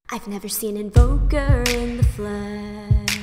I've never seen invoker in the flesh,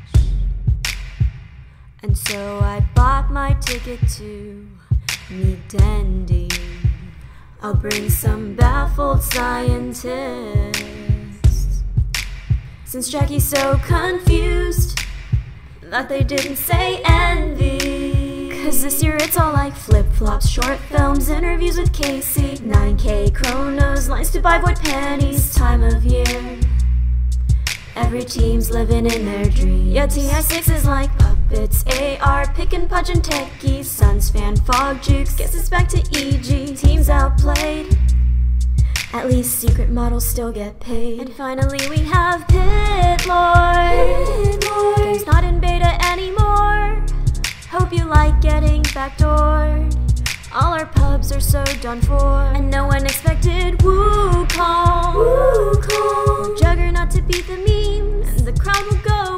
and so I bought my ticket to meet dendi. I'll bring some baffled scientists, since Jacky's so confused that they didn't say envy. 'Cause this year it's all like flip-flops, short films, interviews with Kaci, 9K chronos, lines to buy void panties. Time of year, every team's living in their dreams. Yeah, TI6 is like puppets, AR, pickin, pudge, and techies. Sunsfan, fog, jukes, guess it's back to EG. Teams outplayed, at least secret models still get paid. And finally we have Lorde. Game's not in beta anymore, hope you like getting backdoored. All our pubs are so done for, and no one expected woo call. We're juggernaut to beat the memes, and the crowd will go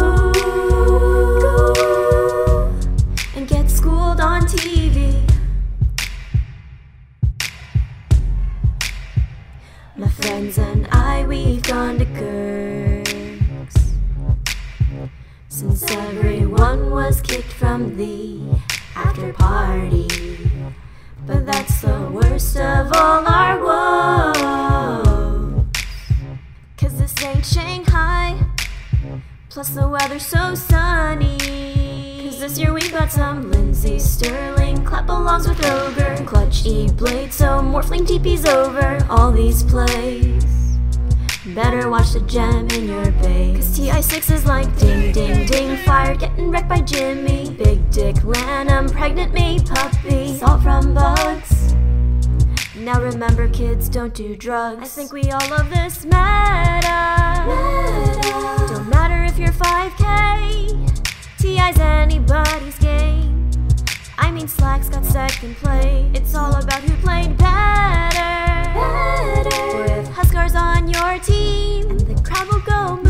woo, and get schooled on TV. My friends and I, we've gone to Kirk's, since everyone was kicked from the after party. But that's the worst of all our woes, 'cause this ain't Shanghai, plus the weather's so sunny. 'Cause this year we got some Lindsay, Sterling, clap alongs with Ogre, clutch blade, so morphling TP's over all these plays. Better watch the gem in your base, 'cause TI6 is like ding ding ding, fire getting wrecked by Jimmy, big dick Lanham, pregnant me puppy, salt from bugs. Now remember kids, don't do drugs. I think we all love this meta. Don't matter if you're 5K, TI's anybody's game. I mean Slack's got second play, it's all about who played better. Or if Huskar's on your team, and the crowd will go